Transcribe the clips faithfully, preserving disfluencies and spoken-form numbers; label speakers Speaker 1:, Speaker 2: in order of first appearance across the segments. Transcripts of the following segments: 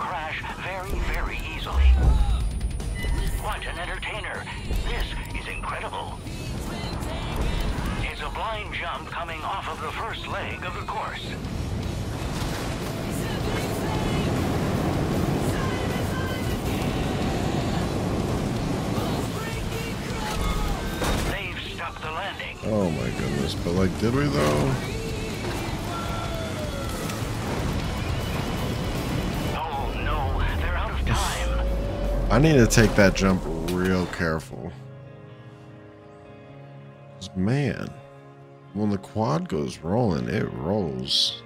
Speaker 1: crash very, very easily. What an entertainer. This is incredible. It's a blind jump coming off of the first leg of the course. They've stuck the landing.
Speaker 2: Oh my goodness, but like, did we though?
Speaker 1: Oh no, they're out of time.
Speaker 2: I need to take that jump real careful. 'Cause, man, when the quad goes rolling, it rolls.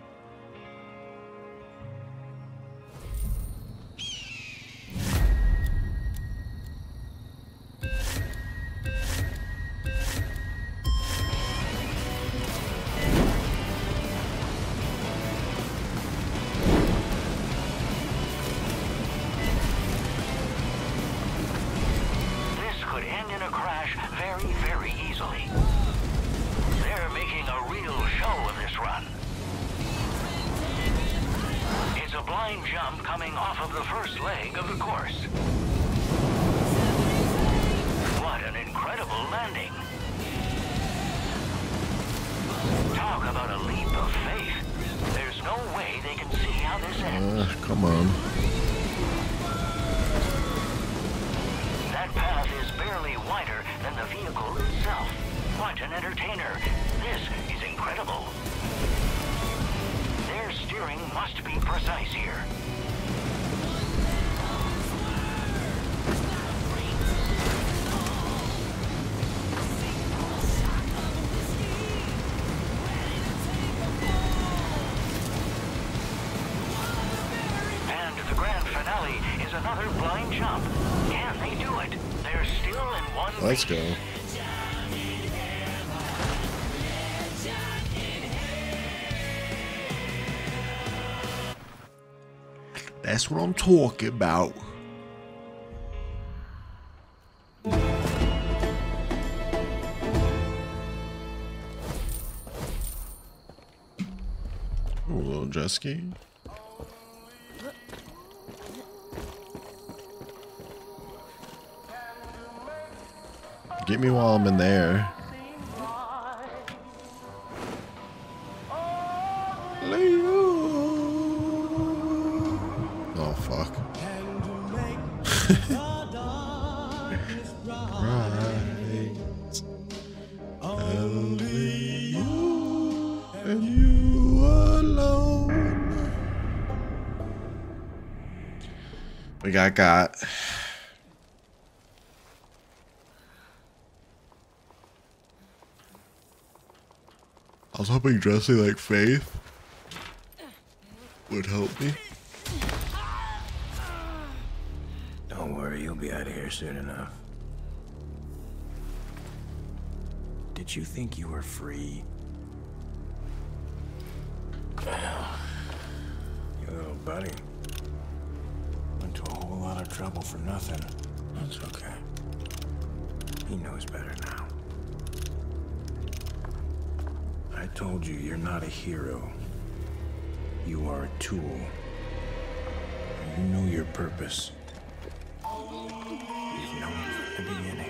Speaker 1: Jump coming off of the first leg of the course. What an incredible landing. Talk about a leap of faith. There's no way they can see how this ends.
Speaker 2: Uh, come on.
Speaker 1: That path is barely wider than the vehicle itself. What an entertainer. This is incredible. Their steering must be precise here. And the grand finale is another blind jump. Can they do it? They're still in one.
Speaker 2: Let's go. That's what I'm talking about. Ooh, a little jet ski. Get me while I'm in there. Oh fuck. Right. Only you and you alone. We got got. I was hoping dressing like Faith would help me.
Speaker 3: Don't worry, you'll be out of here soon enough. Did you think you were free? Your little buddy went to a whole lot of trouble for nothing. That's okay. He knows better now. I told you, you're not a hero. You are a tool. You know your purpose. You've known it from the beginning.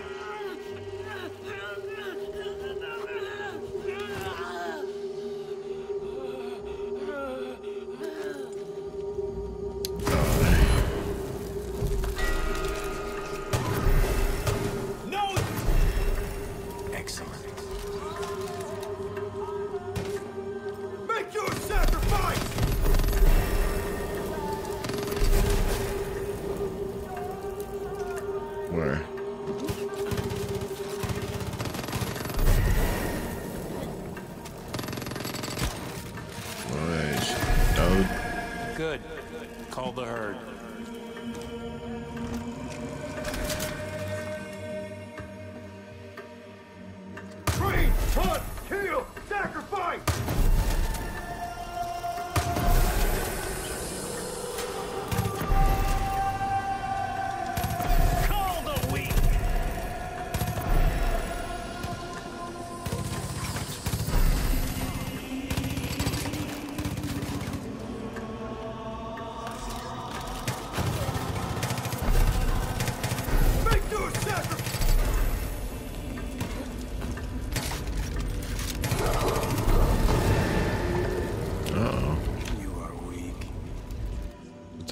Speaker 3: No! Excellent. Make your sacrifice!
Speaker 2: Where? Nice. Dog.
Speaker 4: Good. Call the herd.
Speaker 3: Train, hunt, kill, sacrifice!
Speaker 1: Call the weak.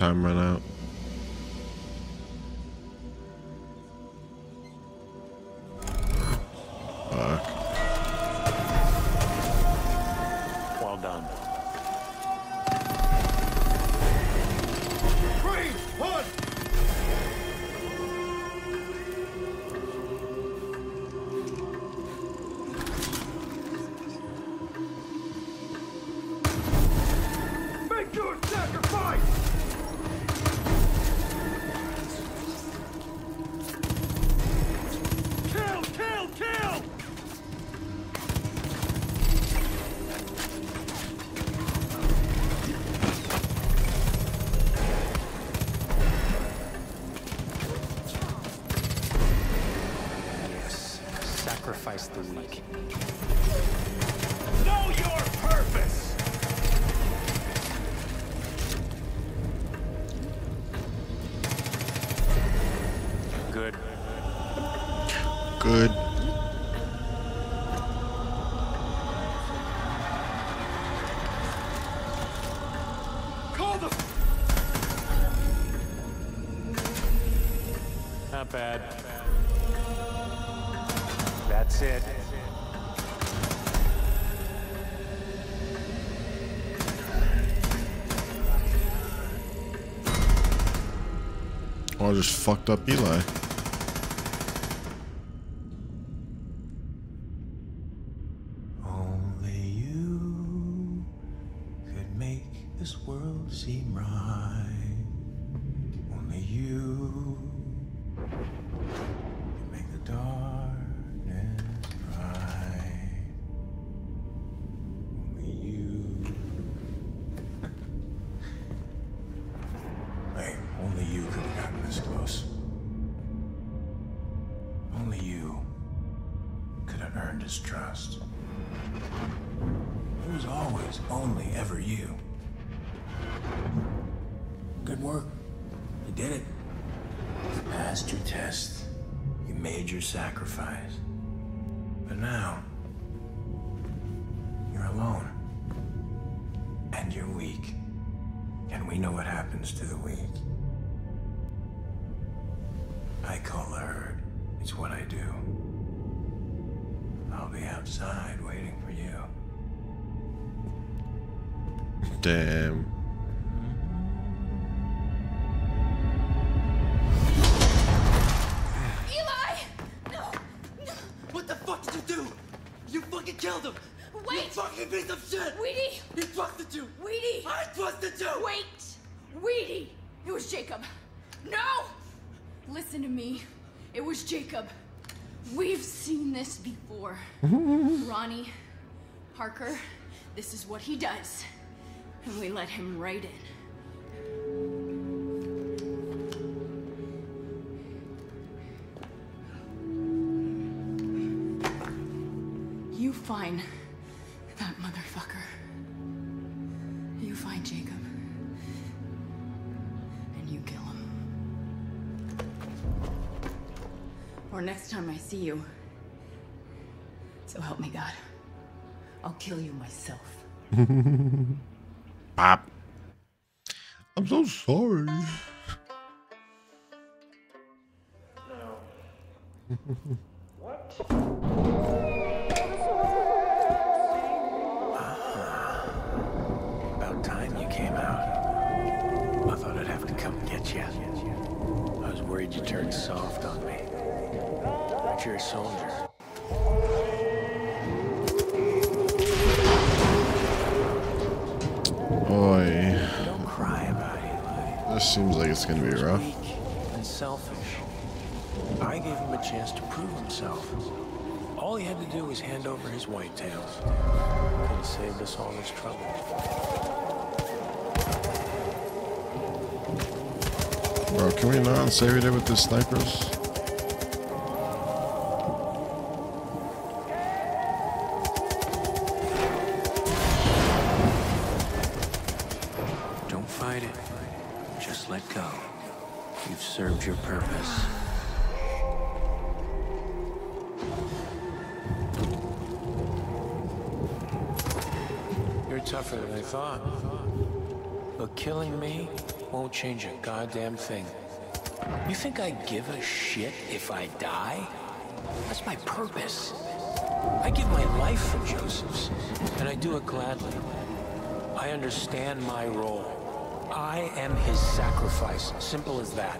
Speaker 2: time run out? Fuck.
Speaker 4: Well done.
Speaker 3: Freeze! Hunt! Make your sacrifice! Kill! Kill! Kill!
Speaker 4: Yes. Sacrifice the weak.
Speaker 3: Know your purpose!
Speaker 4: Good.
Speaker 2: Good.
Speaker 3: Call the...
Speaker 4: Not bad. That's it.
Speaker 2: Oh, I just fucked up Eli.
Speaker 3: Only you could make this world seem right. Only you can make the darkness bright. Only you. Hey, only you could have gotten this close. Only you could have earned his trust. It was always only ever you. Good work. You did it. You passed your test. You made your sacrifice. But now, you're alone. And you're weak. And we know what happens to the weak. I call the herd. It's what I do. I'll be outside waiting for you.
Speaker 2: Damn.
Speaker 5: Eli! No! No!
Speaker 6: What the fuck did you do? You fucking killed him!
Speaker 5: Wait!
Speaker 6: You fucking piece of shit!
Speaker 5: Weedy!
Speaker 6: He trusted you!
Speaker 5: Weedy!
Speaker 6: I trusted you!
Speaker 5: Wait! Weedy! It was Jacob. No! Listen to me. It was Jacob. We've seen this before. Ronnie, Parker, this is what he does. And we let him right in. You find that motherfucker. You find Jacob. And you kill him. Or next time I see you. So help me God. I'll kill you myself.
Speaker 2: Pop. I'm so sorry.
Speaker 3: About time you came out. I thought I'd have to come get you. I was worried you turned soft on me. But you're a soldier.
Speaker 2: Boy,
Speaker 3: Don't cry about it, Eli.
Speaker 2: this seems like it's gonna be rough.
Speaker 3: Weak and selfish. I gave him a chance to prove himself. All he had to do was hand over his whitetails. Could have saved us all this trouble.
Speaker 2: Bro, can we not save it with the snipers?
Speaker 3: Don't fight it. Just let go. You've served your purpose. You're tougher than I thought. But killing me won't change a goddamn thing. You think I give a shit if I die? That's my purpose. I give my life for Joseph's, and I do it gladly. I understand my role. I am his sacrifice. Simple as that.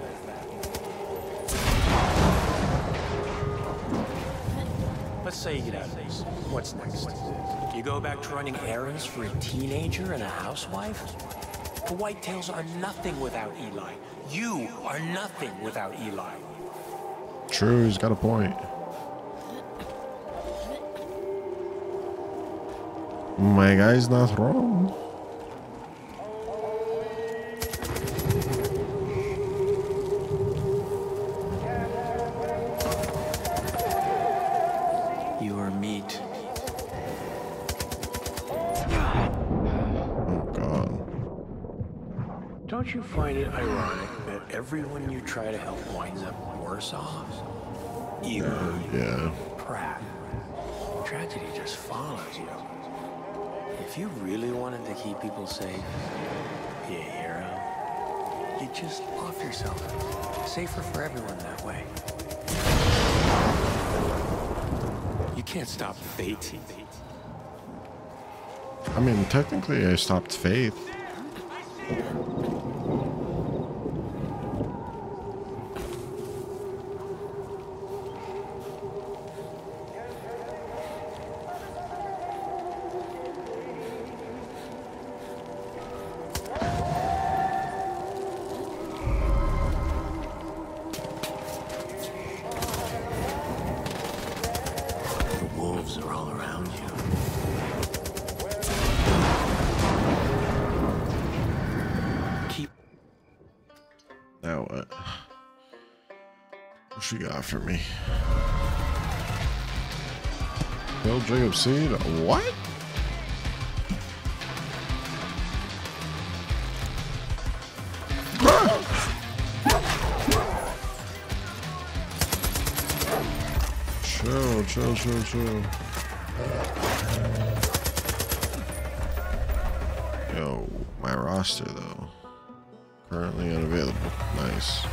Speaker 3: Let's say you get out of this. What's next? You go back to running errands for a teenager and a housewife? The Whitetails are nothing without Eli. You are nothing without Eli.
Speaker 2: True, he's got a point. My guy's not wrong.
Speaker 3: You are meat.
Speaker 2: Oh God.
Speaker 3: Don't you find it ironic that everyone you try to help winds up worse off? You,
Speaker 2: Uh, yeah.
Speaker 3: Pratt. Tragedy just follows you. If you really wanted to keep people safe, be a hero, you'd just off yourself. Safer for everyone that way. You can't stop fate.
Speaker 2: I mean, technically, I stopped Faith.
Speaker 3: The wolves are all around you. Keep
Speaker 2: Now what? What she got for me? Kill Jacob Seed? What? Chill, chill, chill, chill. Yo, my roster though. Currently unavailable. Nice.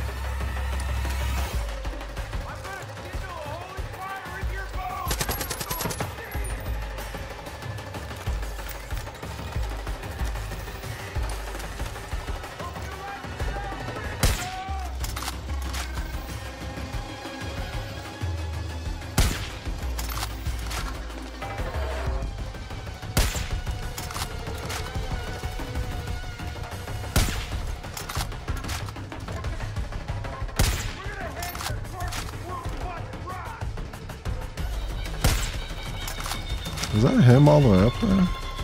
Speaker 2: Is that him all the way up there?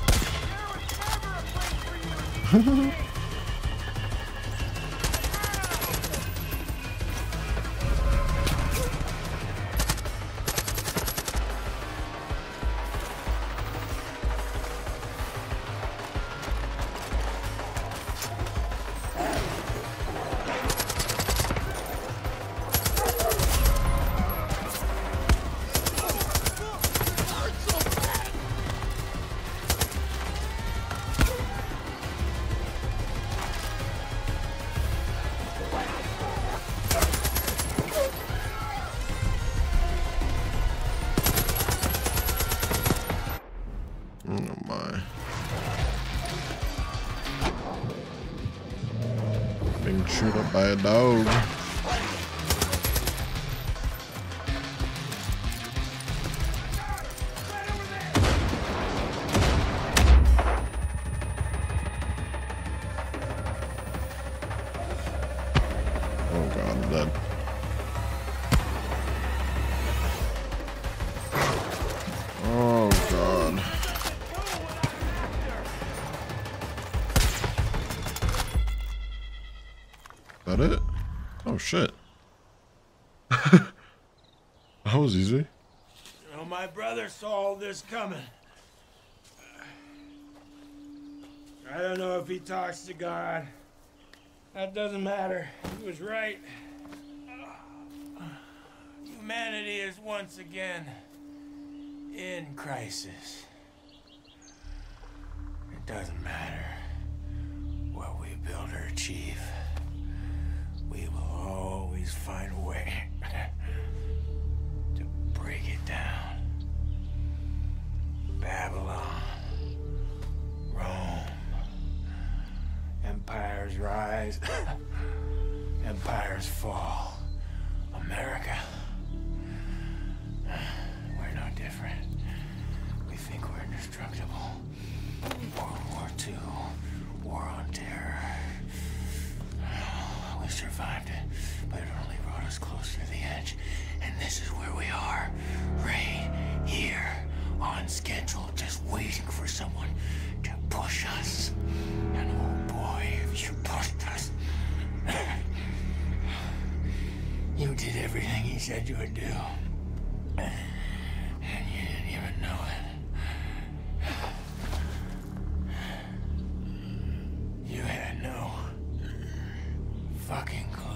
Speaker 2: Oh my. Being chewed up by a dog. Oh God, I'm dead. Oh God. That it? Oh shit. That was easy.
Speaker 6: You know, my brother saw all this coming. I don't know if he talks to God. That doesn't matter. He was right. Humanity is once again in crisis. It doesn't matter what we build or achieve.
Speaker 3: rise, empires fall. America, we're no different. We think we're indestructible. World War Two, war on terror. We survived it, but it only brought us closer to the edge. And this is where we are, right here, on schedule, just waiting for someone to push us. And oh boy, if you pushed us. You did everything he said you would do. And you didn't even know it. You had no fucking clue.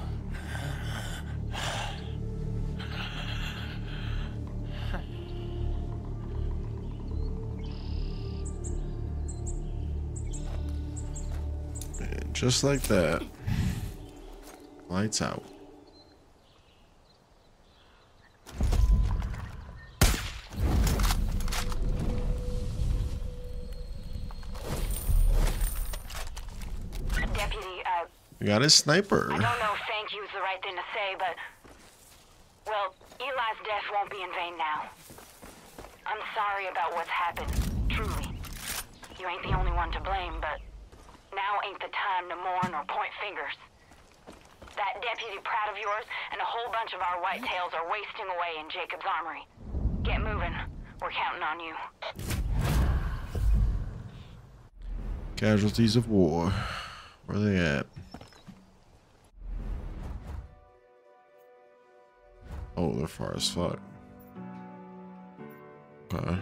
Speaker 2: And just like that, lights out. We got his sniper.
Speaker 7: I don't know if thank you is the right thing to say, but... Well, Eli's death won't be in vain now. I'm sorry about what's happened, truly. You ain't the only one to blame, but... Now ain't the time to mourn or point fingers. That Deputy Pratt of yours and a whole bunch of our whitetails are wasting away in Jacob's armory. Get moving. We're counting on you.
Speaker 2: Casualties of war. Where are they at? Oh, they're far as fuck. Okay.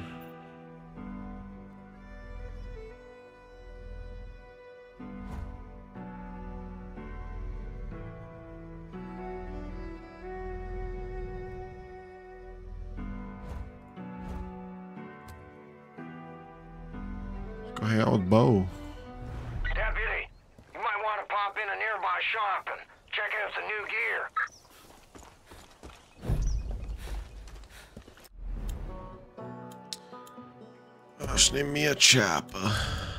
Speaker 2: Go hang out with Bo.
Speaker 1: Deputy, you might want to pop in a nearby shop and check out some new gear.
Speaker 2: Gosh, name me a chopper.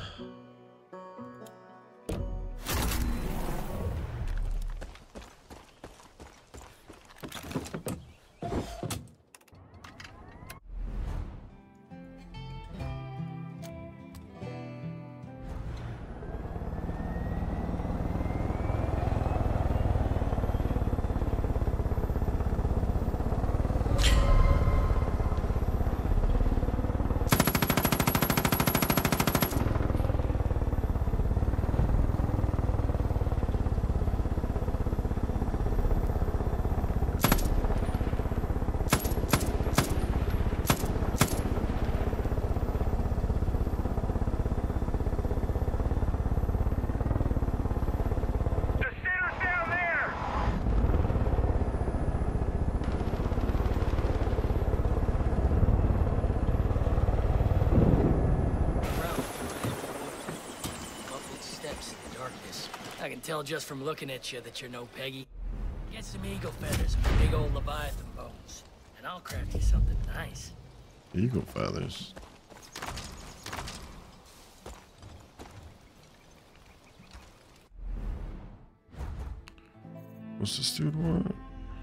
Speaker 8: I can tell just from looking at you that you're no Peggy. Get some eagle feathers and big old Leviathan bones, and I'll craft you something nice.
Speaker 2: Eagle feathers. What's this dude want?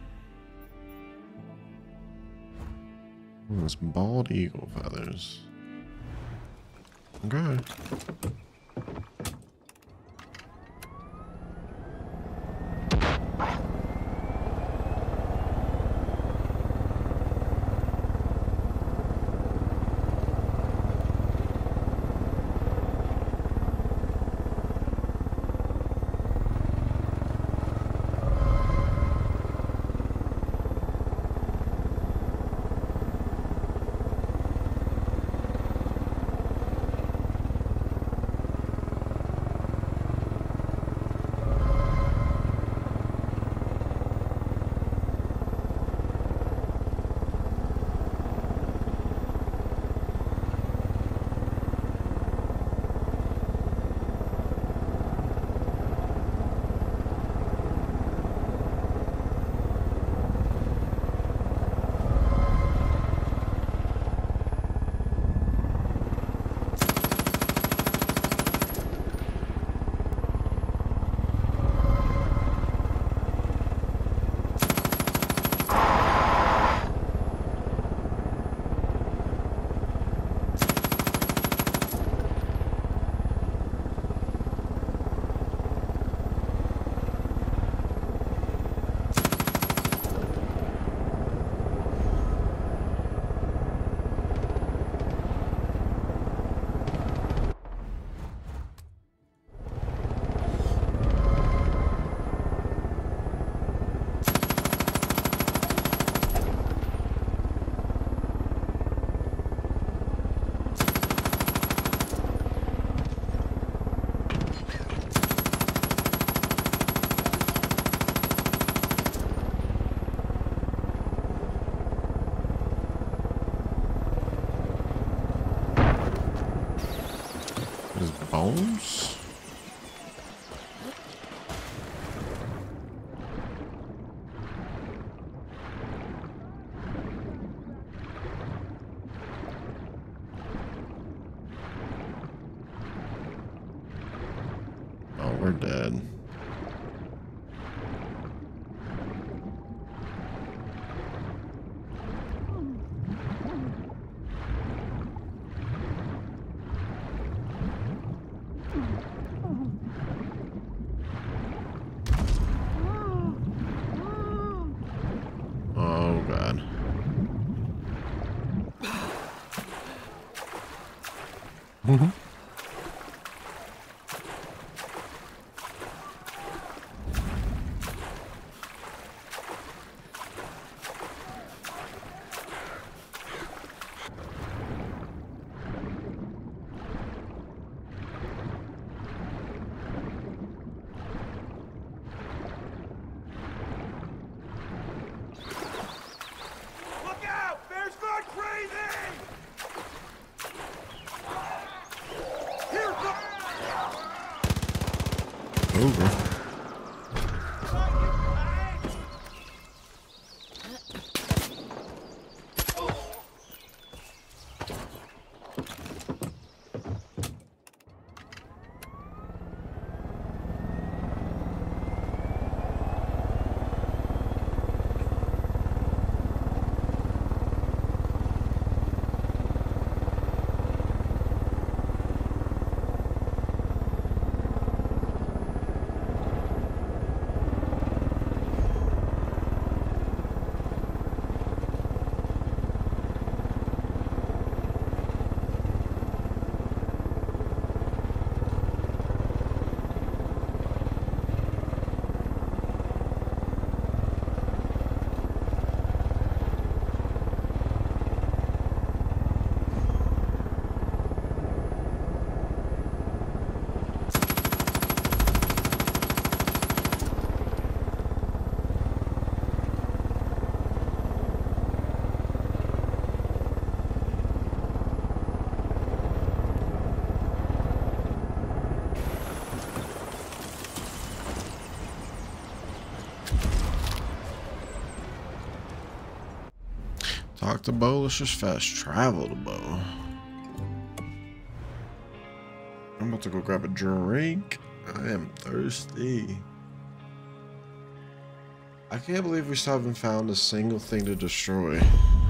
Speaker 2: Oh, it's bald eagle feathers. Okay. bones? Oh, we're dead. Oh, God. Mm-hmm.
Speaker 6: Look out! Bear's gone crazy! Here
Speaker 2: Over. Talk to Bo, let's just fast travel to Bo. I'm about to go grab a drink. I am thirsty. I can't believe we still haven't found a single thing to destroy.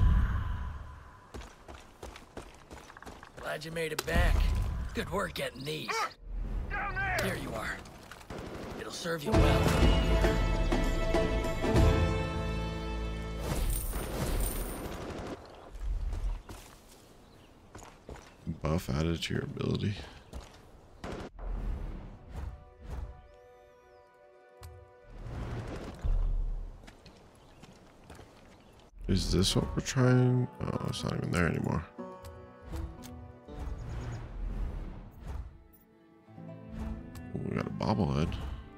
Speaker 8: Glad you made it back. Good work getting these. Here you are. It'll serve you well.
Speaker 2: Buff added to your ability. Is this what we're trying? Oh, it's not even there anymore. Ooh, we got a bobblehead.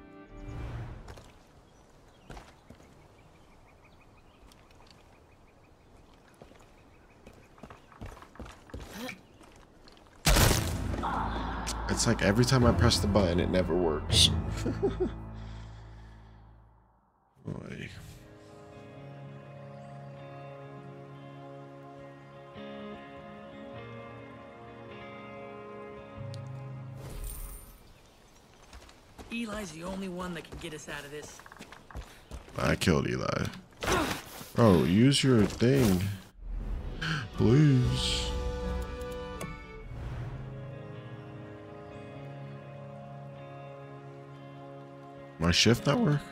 Speaker 2: It's like every time I press the button, it never works. Boy.
Speaker 8: Eli's the only one that can get us out of this.
Speaker 2: I killed Eli. Oh, use your thing. Please. My shift not work?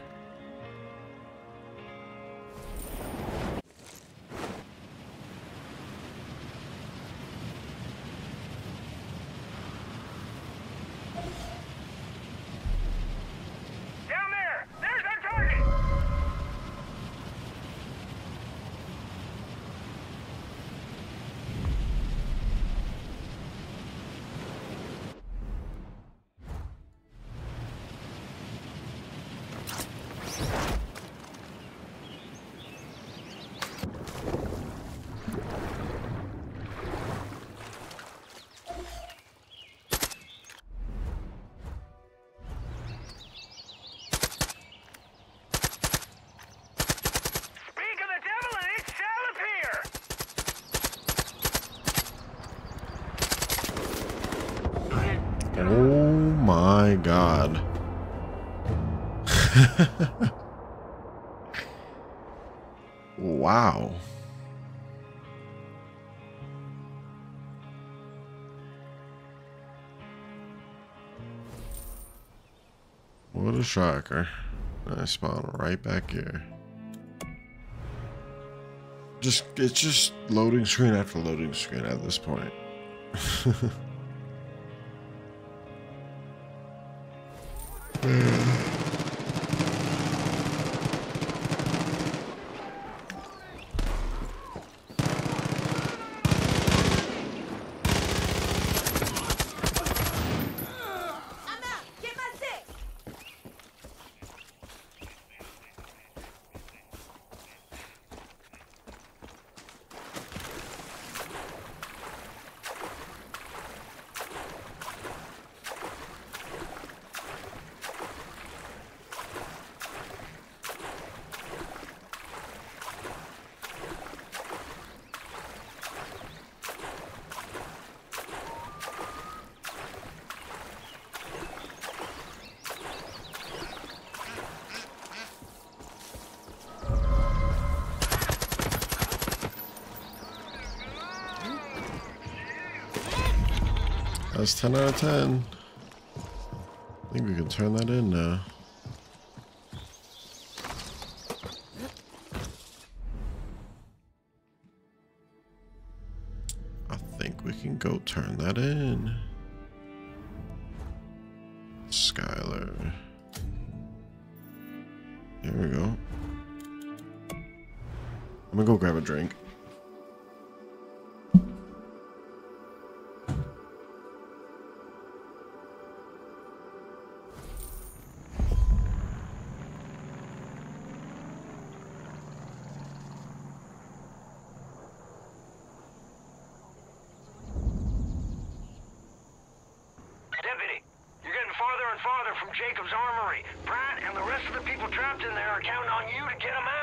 Speaker 6: Down there! There's our target!
Speaker 2: Oh my god. Wow. What a shocker. I spawn right back here. Just, it's just loading screen after loading screen at this point. Man. That's ten out of ten. I think we can turn that in now. I think we can go turn that in. Skylar. There we go. I'm gonna go grab a drink.
Speaker 1: Farther and farther from Jacob's armory. Pratt and the rest of the people trapped in there are counting on you to get them out.